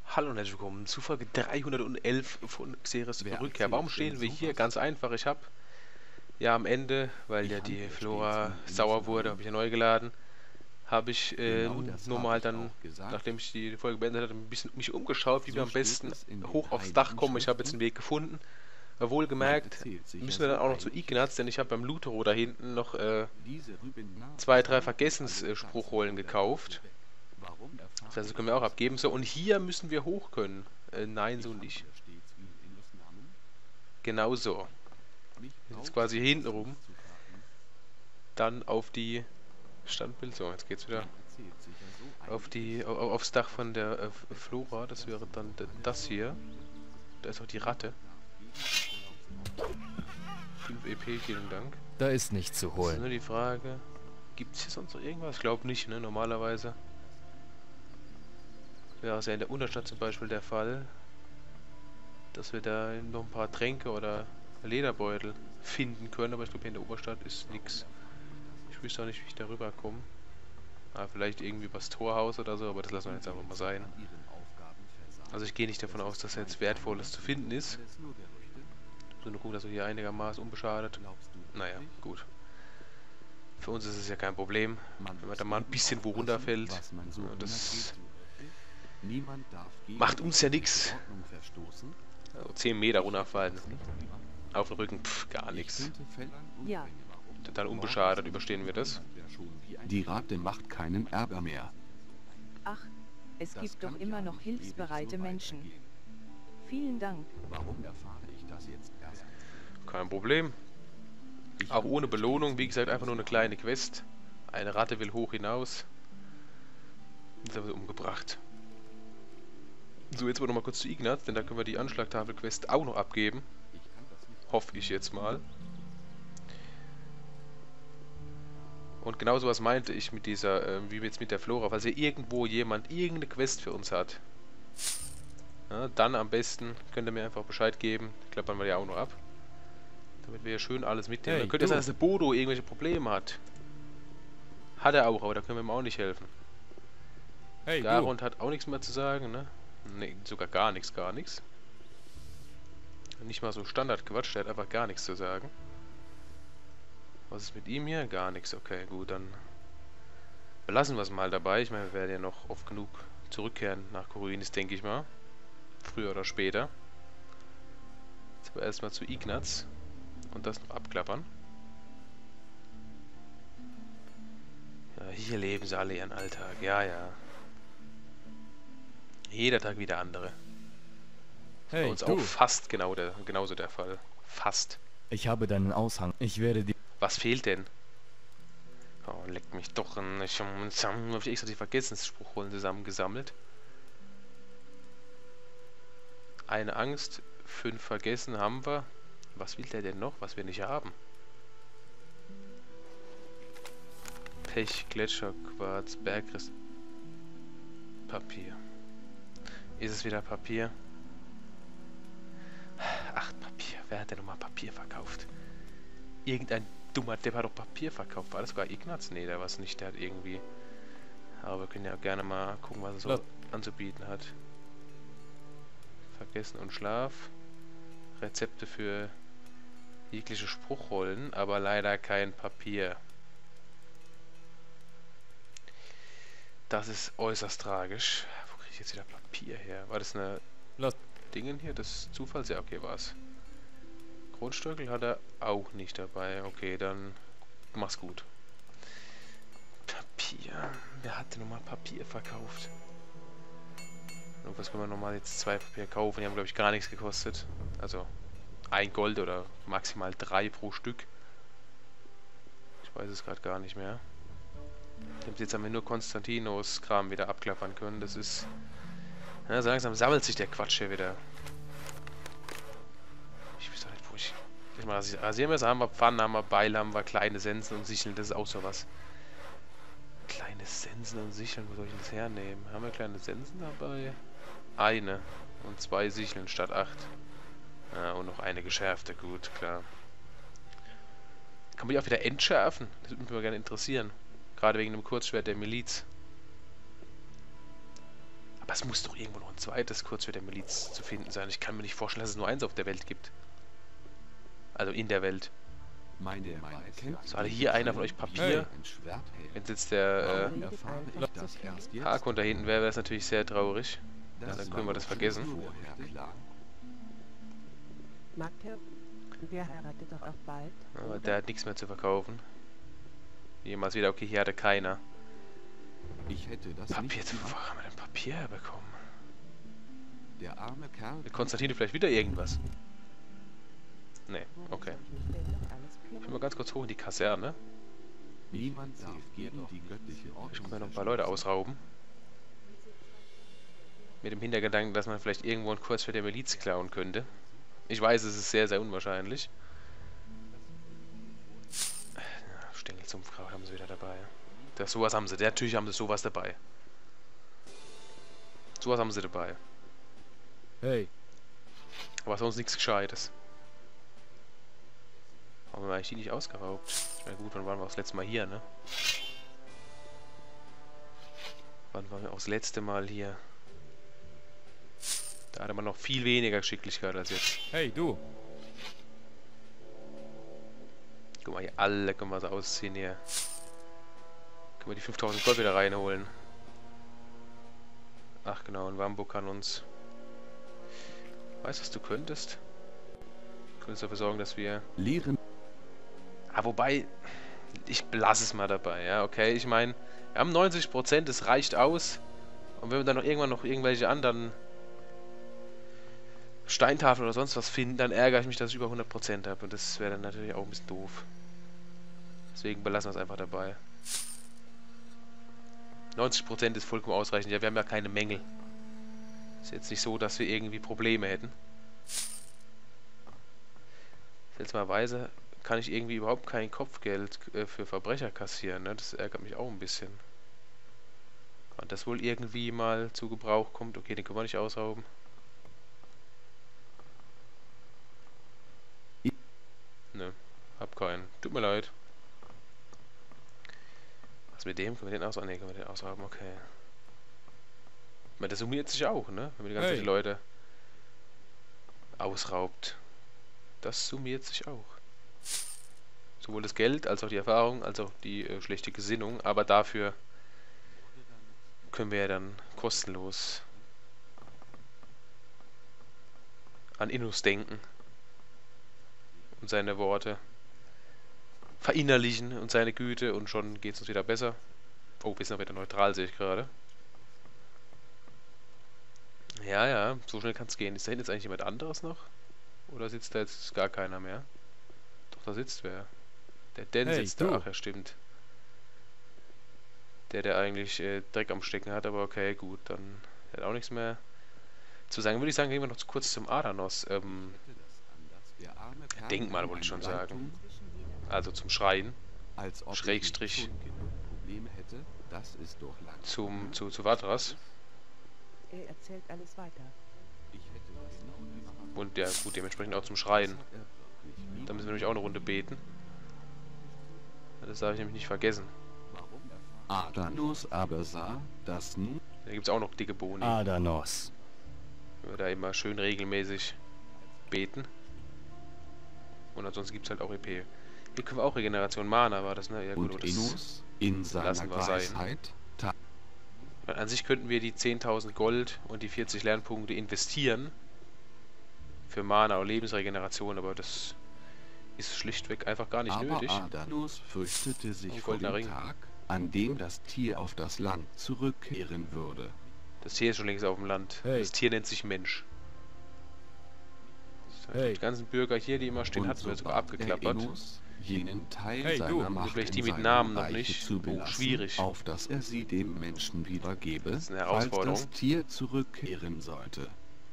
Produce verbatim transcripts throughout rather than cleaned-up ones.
Hallo und herzlich willkommen zu Folge dreihundertelf von Xeris Wer Rückkehr. Warum erzählt denn stehen wir hier? sowas? Ganz einfach. Ich habe ja am Ende, weil ja Ich die handle stets Flora mit sauer wurde, Endlosnamen. habe ich ja neu geladen. Habe ich Genau ähm, das nur habe mal ich dann, auch gesagt. nachdem ich die Folge beendet hatte, ein bisschen mich umgeschaut, wie wir So am steht besten es in hoch den aufs Dach heiligen kommen. Ich habe jetzt Schriften. einen Weg gefunden. Aber Man wohlgemerkt erzählt sich ja müssen wir so dann auch noch zu ein Ignaz, denn ich habe beim Lutero da hinten noch äh, Diese zwei, drei Rübenasen und alle Schatzen Vergessensspruchrollen von der gekauft. Tafel weg. Warum Das erfahre heißt, das können ich wir auch das abgeben. erst So, und durch die hier Geschichte? müssen wir hoch können. Äh, nein, so Ich nicht. handle stets mit Endlosnamen. Genau so. Mich Jetzt braucht quasi ihr hinten was rum. auszufahren. Dann auf die Standbild. So, jetzt geht's wieder Man erzählt sich ja so auf die einiges. au- au- aufs Dach Was von der man äh, aufdeckt, Flora. Das das wäre sind dann doch d- alles das hier. Gerüchte. Da ist auch die Ratte. Niemand darf jeden Nikolaus fünf E P, vielen Dank. Da ist nichts zu Das ist holen. nur die Frage. Gibt es hier sonst noch irgendwas? Ich glaube nicht, ne? Normalerweise wäre es ja in der Unterstadt zum Beispiel der Fall, dass wir da noch ein paar Tränke oder Lederbeutel finden können, aber ich glaube hier in der Oberstadt ist nichts. Ich wüsste auch nicht, wie ich darüber komme. Ah, vielleicht irgendwie übers Torhaus oder so, aber das lassen wir jetzt einfach mal sein. Also ich gehe nicht davon aus, dass jetzt Wertvolles zu finden ist. So, nur gucken, dass wir hier einigermaßen unbeschadet. Naja, gut. Für uns ist es ja kein Problem, wenn man da mal ein bisschen wo runterfällt. So Ja, das Niemand darf macht uns ja nichts. Ordnung verstoßen. Also zehn Meter runterfallen. Das nicht lieber. Auf den Rücken, pff, gar Ich nichts. könnte Feldern Ja. umbringen. Warum? Total unbeschadet überstehen wir das. Die Rate macht keinen Ärger mehr. Ach, es Das gibt kann doch immer ja noch nicht ewig hilfsbereite so Menschen. weitergehen. Vielen Dank. Warum erfahre ich das jetzt erst? Kein Problem. Ich Auch ohne handle Belohnung, stets wie mit gesagt, einfach nur eine Endlosnamen. kleine Quest. Eine Ratte will hoch hinaus. Jetzt haben wir sie umgebracht. So, jetzt wollen wir noch mal kurz zu Ignaz, denn da können wir die Anschlagtafel-Quest auch noch abgeben. Ich kann das nicht. Hoffe ich jetzt mal. Und genau sowas meinte ich mit dieser, äh, wie jetzt mit der Flora. Falls hier irgendwo jemand irgendeine Quest für uns hat, ja, dann am besten könnt ihr mir einfach Bescheid geben. Klappern wir die auch noch ab. Damit wir hier schön alles mitnehmen. Hey, Dann könnte es du. sein, dass der Bodo irgendwelche Probleme hat. Hat er auch, aber da können wir ihm auch nicht helfen. Hey, Garond hat auch nichts mehr zu sagen, ne? Ne, sogar gar nichts, gar nichts. Nicht mal so Standardquatsch, der hat einfach gar nichts zu sagen. Was ist mit ihm hier? Gar nichts, okay, gut, dann belassen wir es mal dabei. Ich meine, wir werden ja noch oft genug zurückkehren nach Koruinis, denke ich mal. Früher oder später. Jetzt aber erstmal zu Ignaz und das noch abklappern. Ja, hier leben sie alle ihren Alltag, ja, ja. Jeder Tag wie der andere. Bei Hey, uns du. auch fast genau der, genauso der Fall. Fast. Ich habe deinen Aushang. Ich werde dir... Was fehlt denn? Oh, leck mich doch an. Ich habe hab ich extra die Vergessensspruchrollen zusammengesammelt. Eine Angst, fünf vergessen haben wir. Was will der denn noch, was wir nicht haben? Pech, Gletscher, Quarz, Bergriss. Papier. Ist es wieder Papier? Ach, Papier. Wer hat denn nochmal Papier verkauft? Irgendein dummer Depp hat doch Papier verkauft. War das sogar Ignaz? Nee, der war es nicht. Der hat irgendwie... Aber wir können ja gerne mal gucken, was er so Lass- anzubieten hat. Vergessen und Schlaf. Rezepte für jegliche Spruchrollen, aber leider kein Papier. Das ist äußerst tragisch. Wo kriege ich jetzt wieder Papier her? War das eine Lass- Dingen hier? Das Zufalls? Ja, okay, war's. Grundstöckel hat er auch nicht dabei. Okay, dann mach's gut. Papier. Wer hat denn nochmal Papier verkauft? Und was können wir nochmal jetzt zwei Papier kaufen? Die haben, glaube ich, gar nichts gekostet. Also ein Gold oder maximal drei pro Stück. Ich weiß es gerade gar nicht mehr. Jetzt haben wir nur Konstantinos Kram wieder abklappern können. Das ist... Ja, so langsam sammelt sich der Quatsch hier wieder. Ich weiß doch nicht, wo ich... Ich mal rasieren. Rasiermesser haben wir, Pfannen haben wir, Beil haben wir, kleine Sensen und Sicheln. Das ist auch sowas. Kleine Sensen und Sicheln, wo soll ich das hernehmen? Haben wir kleine Sensen dabei? Eine. Und zwei Sicheln statt acht. Ja, und noch eine geschärfte, gut, klar. Kann man die auch wieder entschärfen? Das würde mich mal gerne interessieren. Gerade wegen dem Kurzschwert der Miliz. Aber es muss doch irgendwo noch ein zweites kurz für der Miliz zu finden sein. Ich kann mir nicht vorstellen, dass es nur eins auf der Welt gibt. Also in der Welt. Meine Meinung kennt So, hatte hier einer von euch Papier? ein Schwert hält. Wenn jetzt der Warum erfahre ich das erst äh, jetzt? Hakon da hinten wäre, wäre es natürlich sehr traurig. Ja, Das dann war können wir das schon vergessen. vorher klar. Magda, wer heiratet doch auch bald? Aber oder? der hat nichts mehr zu verkaufen. Jemals wieder, okay, hier hatte keiner. Ich hätte das Papier, nicht zu, wo gemacht. haben wir denn Papier herbekommen? Der arme Kerl. Mit Konstantine vielleicht wieder irgendwas? Nee, Worum okay. soll ich mich denn noch alles Ich will kümmern? mal ganz kurz hoch in die Kaserne. Niemand darf gegen die göttliche Ordnung. Ich kann mir noch ein paar Leute ausrauben. Mit dem Hintergedanken, dass man vielleicht irgendwo einen Kurs für die Miliz klauen könnte. Ich weiß, es ist sehr, sehr unwahrscheinlich. Stängel zum Kraut haben sie wieder dabei. Das, sowas haben sie. Natürlich haben sie sowas dabei. Sowas haben sie dabei. Hey, Aber sonst nichts Gescheites. Haben wir eigentlich die nicht ausgeraubt? Na gut, wann waren wir auch das letzte Mal hier, ne? Wann waren wir auch das letzte Mal hier? Da hatte man noch viel weniger Geschicklichkeit als jetzt. hey, du. Guck mal hier, alle können wir so ausziehen hier. Können wir die fünftausend Gold wieder reinholen. Ach genau, und Wambo kann uns... Weißt du, was du könntest? Du könntest dafür sorgen, dass wir... Lehren. Ah, wobei... Ich lasse es mal dabei, ja, okay? Ich meine, wir haben neunzig Prozent, das reicht aus. Und wenn wir dann noch irgendwann noch irgendwelche anderen... Steintafeln oder sonst was finden, dann ärgere ich mich, dass ich über hundert Prozent habe. Und das wäre dann natürlich auch ein bisschen doof. Deswegen belassen wir es einfach dabei. neunzig Prozent ist vollkommen ausreichend. Ja, wir haben ja keine Mängel. Ist jetzt nicht so, dass wir irgendwie Probleme hätten. Seltsamerweise kann ich irgendwie überhaupt kein Kopfgeld äh, für Verbrecher kassieren. Ne? Das ärgert mich auch ein bisschen. Und das wohl irgendwie mal zu Gebrauch kommt. Okay, den können wir nicht ausrauben. Nö, hab keinen. Tut mir leid. Was mit dem? Können wir den ausrauben? Ne, können wir den ausrauben, okay. Ich meine, das summiert sich auch, ne? Wenn man die ganzen Hey. Leute ausraubt. Das summiert sich auch. Sowohl das Geld, als auch die Erfahrung, als auch die äh, schlechte Gesinnung. Aber dafür können wir ja dann kostenlos an Innus denken. Und seine Worte verinnerlichen und seine Güte und schon geht es uns wieder besser. Oh, wir sind auch wieder neutral, sehe ich gerade. Ja, ja, so schnell kann es gehen. Ist da hinten jetzt eigentlich jemand anderes noch? Oder sitzt da jetzt gar keiner mehr? Doch, da sitzt wer. Der Dan Hey, sitzt du. da. Ach ja, stimmt. Der, der eigentlich äh, Dreck am Stecken hat, aber okay, gut, dann hat auch nichts mehr zu sagen. Würde ich sagen, gehen wir noch kurz zum Adanos. Ähm, Der arme Kerl Denkmal kann wollte ich schon eine sagen. Leitung, also zum Schreien. als ob Schrägstrich. ich nicht schon genug Probleme hätte. Das ist doch lang. Zum, zu, zu Vatras. Er erzählt alles weiter. Ich hätte das noch nie gemacht. Und ja, gut, dementsprechend auch zum Schreien. Das hat er wirklich nie Da müssen wir nämlich auch eine Runde beten. Das darf ich nämlich nicht vergessen. Warum erfahren? Adanos aber sah, dass nun Da gibt es auch noch dicke Boni. Adanos. Wenn wir da immer schön regelmäßig beten. Und ansonsten gibt es halt auch E P. Hier können wir auch Regeneration Mana, war das, ne? Ja gut, und aber das, Enos in seiner lassen wir sein. Weisheit tat an sich könnten wir die zehntausend Gold und die vierzig Lernpunkte investieren. Für Mana und Lebensregeneration, aber das ist schlichtweg einfach gar nicht aber nötig. Adanos fürchtete sich Oh, vor dem goldener Ring. Tag, an dem das Tier auf das Land zurückkehren würde. Das Tier ist schon längst auf dem Land. Hey. Das Tier nennt sich Mensch. So, Hey. Die ganzen Bürger hier, die immer stehen, Und hatten wir so sogar bat er abgeklappert. Enos, jenen Teil Hey, du, seiner und Macht vielleicht in die mit seinem Namen noch Reiche nicht. zu Oh, belassen, schwierig. auf dass er sie dem Menschen wiedergebe, Das ist eine falls Herausforderung. das Tier zurückkehren sollte.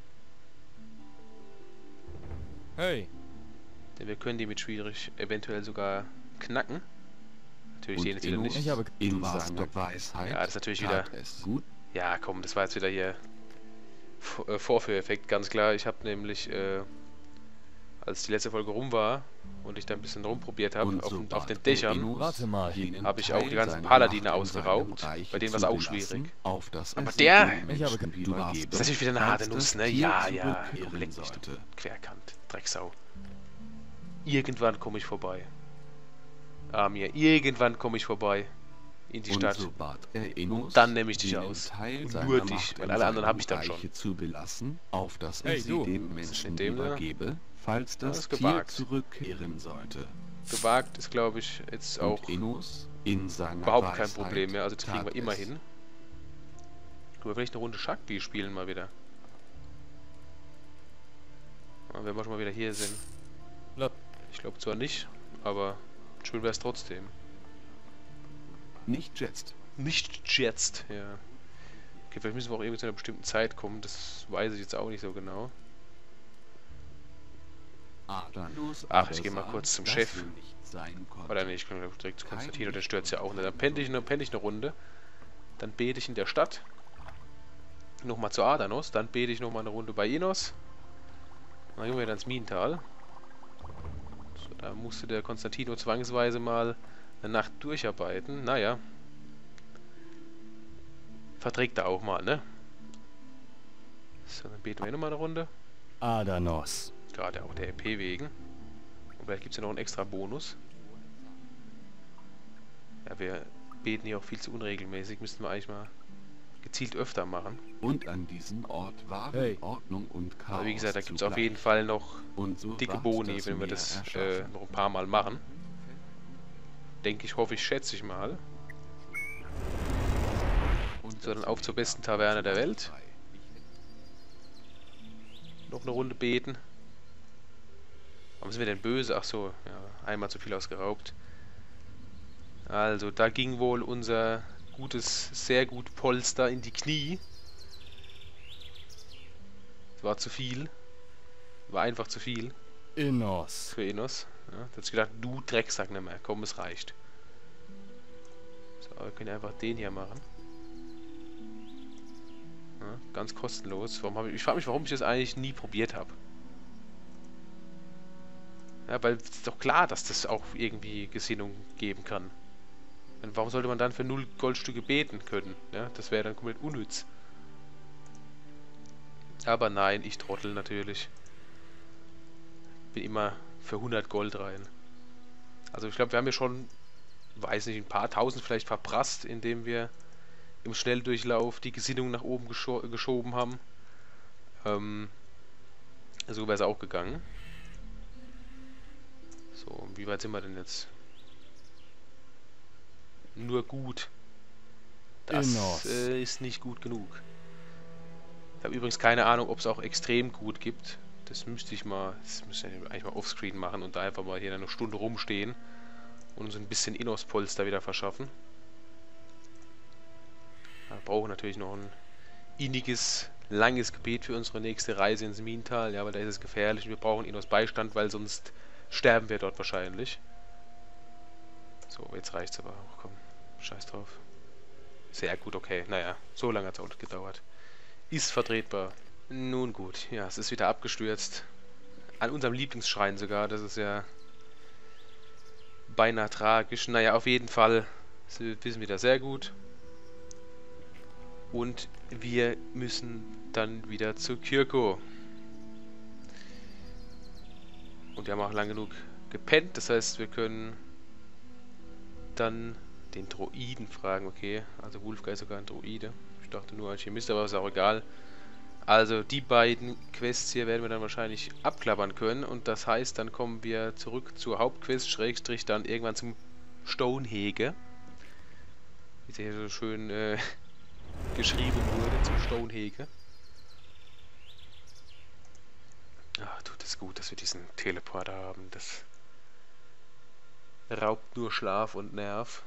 Hey, Denn wir können die mit schwierig eventuell sogar knacken. Natürlich sehen Und jetzt wieder Enos nicht. ich habe... in seiner Weisheit Ja, das ist natürlich tat wieder- es gut. Ja, komm, das war jetzt wieder hier V- äh, Vorführeffekt, ganz klar. Ich habe nämlich äh, als die letzte Folge rum war und ich da ein bisschen rumprobiert habe Und auf, so den- auf den bat Dächern, Enos Warte mal. jenen habe ich auch die Teil ganzen seiner Paladine Macht in ausgeraubt. seinem Reiche Bei denen war es zu auch belassen, schwierig. auf das Aber es der- den Ich habe Menschen kein- übergebe, Das ist natürlich wieder eine falls harte Nuss, das ne? Tier Ja, ja. zurückkehren Komm, leck mich, du sollte. Querkant. Drecksau. Irgendwann komme ich vorbei. Ah, mir. Irgendwann komme ich vorbei. In die Und Stadt. so bat er Enos, dann nehme ich dich jenen aus. Teil Und seiner nur dich, Macht weil in alle anderen seinem habe ich dann schon. Reiche zu belassen, auf das er Hey, sie du. dem Was ist Menschen mit dem da? übergebe, falls Das das ist Tier gewagt. zurückkehren sollte. Gewagt ist, glaube ich, jetzt auch Und Enos in seiner überhaupt kein Weisheit Problem mehr. Also das kriegen wir tat immer es. hin. Können wir vielleicht eine Runde Schachspiel spielen mal wieder. Ja, wenn wir schon mal wieder hier sind. La- Ich glaube zwar nicht, aber schön wäre es trotzdem. Nicht jetzt. Nicht jetzt, ja. Okay, vielleicht müssen wir auch irgendwie zu einer bestimmten Zeit kommen. Das weiß ich jetzt auch nicht so genau. Adanos Ach, aber ich geh mal sah, kurz zum dass Chef. so nicht sein konnte. Oder nee, ich kann direkt zu Kein Konstantino, der Licht stört ja auch nicht. Dann sein penne ich, eine, penne ich eine Runde. Dann bete ich in der Stadt. Nochmal zu Adanos. Dann bete ich nochmal eine Runde bei Enos. Dann gehen wir wieder ins Minental. So, da musste der Konstantino zwangsweise mal eine Nacht durcharbeiten. Naja. Verträgt er auch mal, ne? So, dann beten wir nochmal eine Runde. Adanos. Gerade auch der E P wegen. Und vielleicht gibt es ja noch einen extra Bonus. Ja, wir beten hier auch viel zu unregelmäßig. Müssten wir eigentlich mal gezielt öfter machen. Und an diesem Ort waren Hey. Ordnung und Chaos Aber wie gesagt, da gibt es auf zugleich. jeden Fall noch Und so dicke ward Boni, das wenn wir Meer das äh, erschaffen. noch ein paar Mal machen. Denke ich, hoffe ich, schätze ich mal. Und So, dann das auf zur Meer besten Taverne der war Welt. frei. Noch eine Runde beten. Warum sind wir denn böse? Ach so, ja, einmal zu viel ausgeraubt. Also, da ging wohl unser gutes, sehr gut Polster in die Knie. Es war zu viel. War einfach zu viel Enos. für Enos. Ja, da hat sich gedacht, du Drecksack nicht mehr. Komm, es reicht. So, wir können einfach den hier machen. Ja, ganz kostenlos. Warum hab ich ich frage mich, warum ich das eigentlich nie probiert habe. Ja, weil es ist doch klar, dass das auch irgendwie Gesinnung geben kann. Und warum sollte man dann für null Goldstücke beten können? Ja, das wäre dann komplett unnütz. Aber nein, ich trottel natürlich. Bin immer für hundert Gold rein. Also ich glaube, wir haben ja schon, weiß nicht, ein paar tausend vielleicht verprasst, indem wir im Schnelldurchlauf die Gesinnung nach oben gescho geschoben haben. Ähm, so wäre es auch gegangen. So, wie weit sind wir denn jetzt? Nur gut. Das Enos. äh, ist nicht gut genug. Ich habe übrigens keine Ahnung, ob es auch extrem gut gibt. Das müsste ich mal, das müsste ich eigentlich mal offscreen machen und da einfach mal hier eine Stunde rumstehen und uns ein bisschen Innos-Polster wieder verschaffen. Wir brauchen natürlich noch ein inniges, langes Gebet für unsere nächste Reise ins Minental. Ja, weil da ist es gefährlich und wir brauchen Innos Beistand, weil sonst sterben wir dort wahrscheinlich. So, jetzt reicht's aber auch. Komm, scheiß drauf. Sehr gut, okay. Naja, so lange hat es auch gedauert. Ist vertretbar. Nun gut, ja, es ist wieder abgestürzt. An unserem Lieblingsschrein sogar, das ist ja beinahe tragisch. Naja, auf jeden Fall wir wissen wieder sehr gut. Und wir müssen dann wieder zu Kirko. Und wir haben auch lang genug gepennt, das heißt, wir können dann den Droiden fragen. Okay, also Wulfgar ist sogar ein Droide. Ich dachte nur Alchemist, aber ist auch egal. Also die beiden Quests hier werden wir dann wahrscheinlich abklappern können und das heißt, dann kommen wir zurück zur Hauptquest, Schrägstrich dann irgendwann zum Stonehege. Wie es hier so schön äh, geschrieben wurde, zum Stonehege. Ach, tut es gut, dass wir diesen Teleporter haben. Das raubt nur Schlaf und Nerv.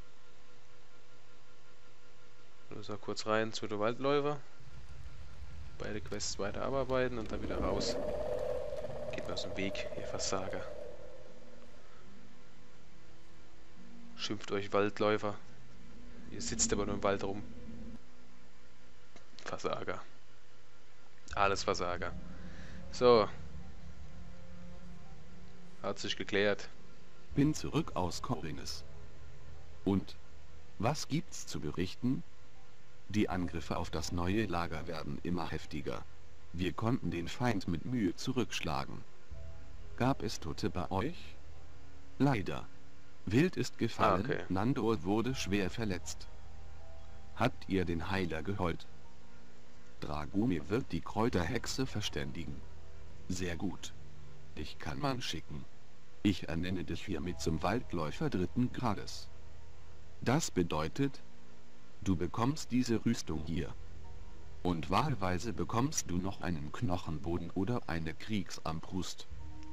So, kurz rein zu der Waldläufer. Beide Quests weiter abarbeiten und dann wieder raus. Geht mir aus dem Weg, ihr Versager. Schimpft euch Waldläufer. Ihr sitzt aber nur im Wald rum. Versager. Alles Versager. So. Hat sich geklärt. Bin zurück aus Korinnes. Und? Was gibt's zu berichten? Die Angriffe auf das neue Lager werden immer heftiger. Wir konnten den Feind mit Mühe zurückschlagen. Gab es Tote bei euch? Leider. Wild ist gefallen, Ah, okay. Nandor wurde schwer verletzt. Habt ihr den Heiler geholt? Dragomir wird die Kräuterhexe verständigen. Sehr gut. Dich kann man schicken. Ich ernenne dich hiermit zum Waldläufer dritten Grades. Das bedeutet, du bekommst diese Rüstung hier. Und wahlweise bekommst du noch einen Knochenboden oder eine Kriegsarmbrust.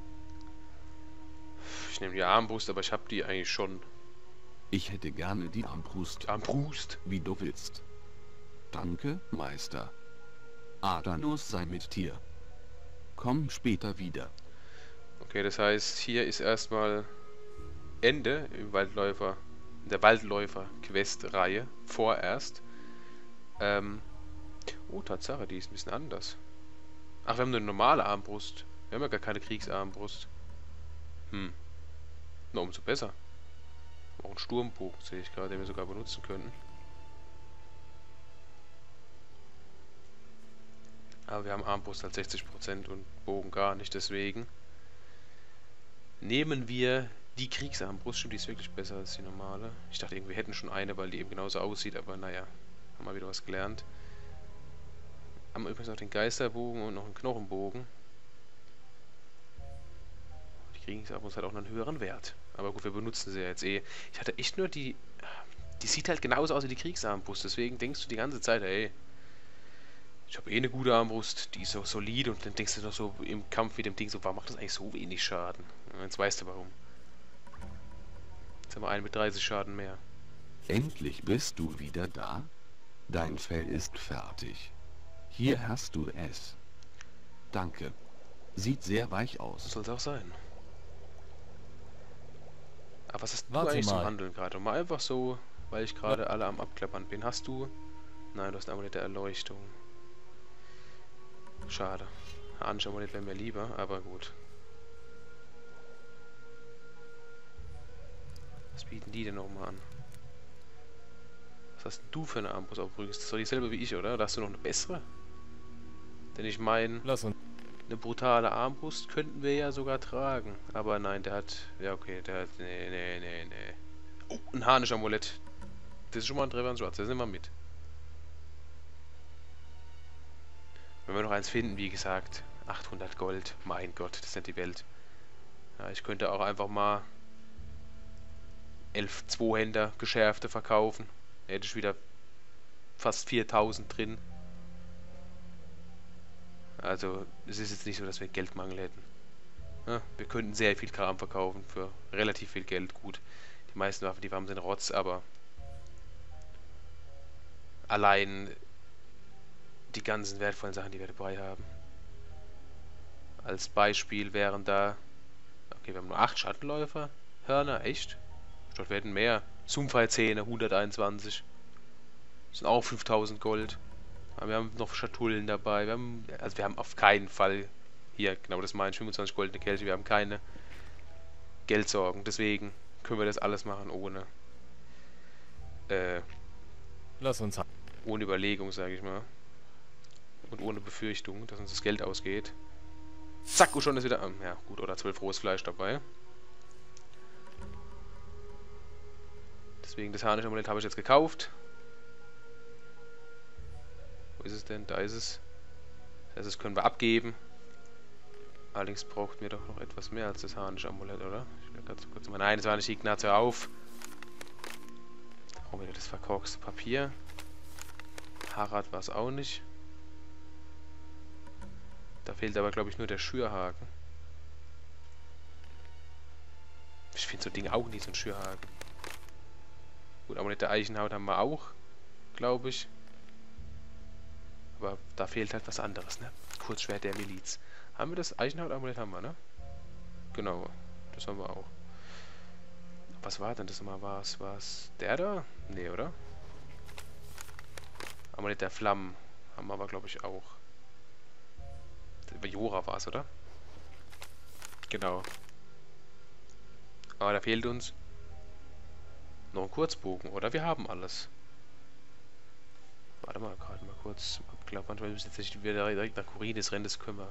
Ich nehme die Armbrust, aber ich habe die eigentlich schon. Ich hätte gerne die Armbrust, Armbrust? wie du willst. Danke, Meister. Adanos sei mit dir. Komm später wieder. Okay, das heißt, hier ist erstmal Ende im Waldläufer, in der Waldläufer-Quest-Reihe, vorerst. Ähm, oh, Tatsache, die ist ein bisschen anders. Ach, wir haben eine normale Armbrust. Wir haben ja gar keine Kriegsarmbrust. Hm. Na, umso besser. Auch einen Sturmbogen sehe ich gerade, den wir sogar benutzen könnten. Aber wir haben Armbrust halt sechzig Prozent und Bogen gar nicht, deswegen nehmen wir die Kriegsarmbrust. Stimmt, die ist wirklich besser als die normale. Ich dachte irgendwie, wir hätten schon eine, weil die eben genauso aussieht, aber naja, haben wir wieder was gelernt. Haben wir übrigens auch den Geisterbogen und noch einen Knochenbogen. Die Kriegsarmbrust hat auch noch einen höheren Wert. Aber gut, wir benutzen sie ja jetzt eh. Ich hatte echt nur die... Die sieht halt genauso aus wie die Kriegsarmbrust, deswegen denkst du die ganze Zeit, ey, ich habe eh eine gute Armbrust, die ist so solide, und dann denkst du noch so im Kampf mit dem Ding so, warum macht das eigentlich so wenig Schaden? Ja, jetzt weißt du warum. Jetzt haben wir einen mit dreißig Schaden mehr. Endlich bist du wieder da? Dein Fell ist fertig. Hier hast du es. Danke. Sieht sehr weich aus. Das soll es auch sein. Aber was hast du Warte eigentlich zum mal. Handeln gerade? Mal einfach so, weil ich gerade alle am Abklappern bin. Hast du... Nein, du hast ein Amulett der Erleuchtung. Schade. Ein anderes Amulett wäre mir lieber, aber gut. Was bieten die denn nochmal an? Was hast denn du für eine Armbrust übrigens? Das ist doch dieselbe wie ich, oder? Oder hast du noch eine bessere? Denn ich meine, Lass uns. eine brutale Armbrust könnten wir ja sogar tragen. Aber nein, der hat... Ja, okay, der hat... Nee, nee, nee, nee. Oh, ein Harnisch-Amulett. Das ist schon mal ein Treffer ins Schwarz. Das nehmen wir mit. Wenn wir noch eins finden, wie gesagt, achthundert Gold, mein Gott, das ist nicht die Welt. Ja, ich könnte auch einfach mal elf Zweihänder geschärfte verkaufen. Da hätte ich wieder fast viertausend drin. Also, es ist jetzt nicht so, dass wir Geldmangel hätten. Ja, wir könnten sehr viel Kram verkaufen für relativ viel Geld. Gut, die meisten Waffen, die wir haben, sind Rotz, aber allein die ganzen wertvollen Sachen, die wir dabei haben. Als Beispiel wären da... Okay, wir haben nur acht Schattenläufer. Hörner, echt? Dort werden mehr. Zoomfire-Zähne, hunderteinundzwanzig. Das sind auch fünftausend Gold. Aber wir haben noch Schatullen dabei. Wir haben, also wir haben auf keinen Fall... Hier, genau das meine ich, fünfundzwanzig goldene Kelche. Wir haben keine Geldsorgen. Deswegen können wir das alles machen ohne... Äh, Lass uns. ohne Überlegung, sage ich mal. Und ohne Befürchtung, dass uns das Geld ausgeht. Zack, und schon ist wieder... Ähm, ja, gut, oder zwölf rohes Fleisch dabei. Deswegen das Harnisch-Amulett habe ich jetzt gekauft. Wo ist es denn? Da ist es. Das heißt, das können wir abgeben. Allerdings braucht mir doch noch etwas mehr als das Harnisch-Amulett, oder? Ich will ganz kurz mal... Nein, das war nicht Ignaz, hör auf. Oh, wieder das verkorkste Papier. Harald war es auch nicht. Da fehlt aber, glaube ich, nur der Schürhaken. Ich finde so ein Ding auch nicht, so ein Schürhaken. Gut, Amulett der Eichenhaut haben wir auch, glaube ich. Aber da fehlt halt was anderes, ne? Kurzschwert der Miliz. Haben wir das Eichenhaut-Amulett? Haben wir, ne? Genau, das haben wir auch. Was war denn das nochmal? War es war's der da? Nee, oder? Amulett der Flammen haben wir aber, glaube ich, auch. Jora war es, oder? Genau. Aber da fehlt uns noch ein Kurzbogen. Oder wir haben alles. Warte mal, gerade mal kurz. Ich glaube, manchmal müssen wir jetzt nicht wieder direkt nach Khorinis rennen, das können wir.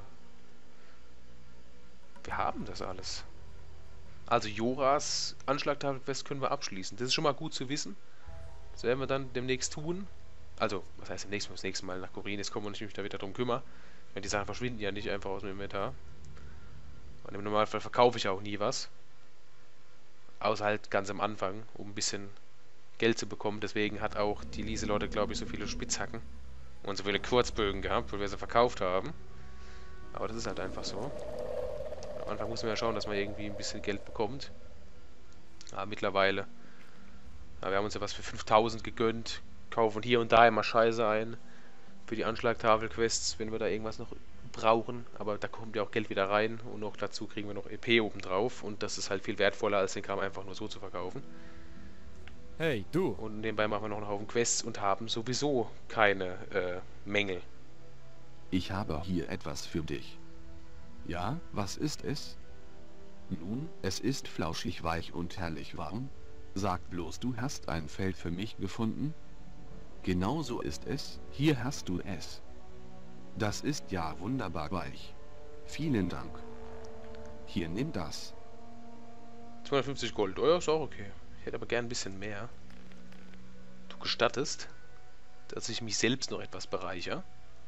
Wir haben das alles. Also Joras Anschlagtafelquest können wir abschließen. Das ist schon mal gut zu wissen. Das werden wir dann demnächst tun. Also, was heißt demnächst? Das nächste Mal nach Khorinis kommen und ich mich da wieder drum kümmere. Weil die Sachen verschwinden ja nicht einfach aus dem Inventar. Und im Normalfall verkaufe ich auch nie was. Außer halt ganz am Anfang, um ein bisschen Geld zu bekommen. Deswegen hat auch die Lieselotte, glaube ich, so viele Spitzhacken und so viele Kurzbögen gehabt, weil wir sie verkauft haben. Aber das ist halt einfach so. Am Anfang muss man ja schauen, dass man irgendwie ein bisschen Geld bekommt. Aber mittlerweile, ja, wir haben uns ja was für fünftausend gegönnt, kaufen hier und da immer Scheiße ein für die Anschlagtafel-Quests, wenn wir da irgendwas noch brauchen. Aber da kommt ja auch Geld wieder rein und noch dazu kriegen wir noch E P obendrauf und das ist halt viel wertvoller, als den Kram einfach nur so zu verkaufen. Hey, du. Und nebenbei machen wir noch einen Haufen Quests und haben sowieso keine äh, Mängel. Ich habe hier etwas für dich. Ja, was ist es? Nun, es ist flauschig weich und herrlich warm. Sag bloß, du hast ein Feld für mich gefunden? Genau so ist es, hier hast du es. Das ist ja wunderbar weich. Vielen Dank. Hier, nimm das. zweihundertfünfzig Gold, oh ja, ist auch okay. Ich hätte aber gern ein bisschen mehr. Du gestattest, dass ich mich selbst noch etwas bereichere.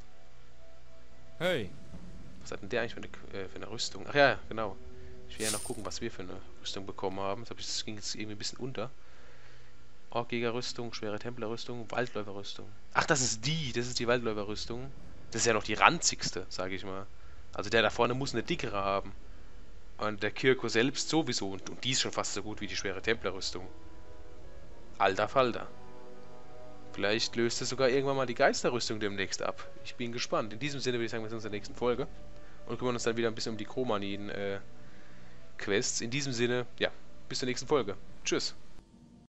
Hey. Was hat denn der eigentlich für eine, äh, für eine Rüstung? Ach ja, genau. Ich will ja noch gucken, was wir für eine Rüstung bekommen haben. Das, hab ich, das ging jetzt irgendwie ein bisschen unter. Orkjäger-Rüstung, schwere Templer-Rüstung, Waldläufer-Rüstung. Ach, das ist die. Das ist die Waldläufer-Rüstung. Das ist ja noch die ranzigste, sage ich mal. Also der da vorne muss eine dickere haben. Und der Kirko selbst sowieso. Und, und die ist schon fast so gut wie die schwere Templer-Rüstung. Alter Falter. Vielleicht löst es sogar irgendwann mal die Geisterrüstung demnächst ab. Ich bin gespannt. In diesem Sinne würde ich sagen, wir sehen uns in der nächsten Folge. Und kümmern uns dann wieder ein bisschen um die Chromanien äh, Quests. In diesem Sinne, ja, bis zur nächsten Folge. Tschüss.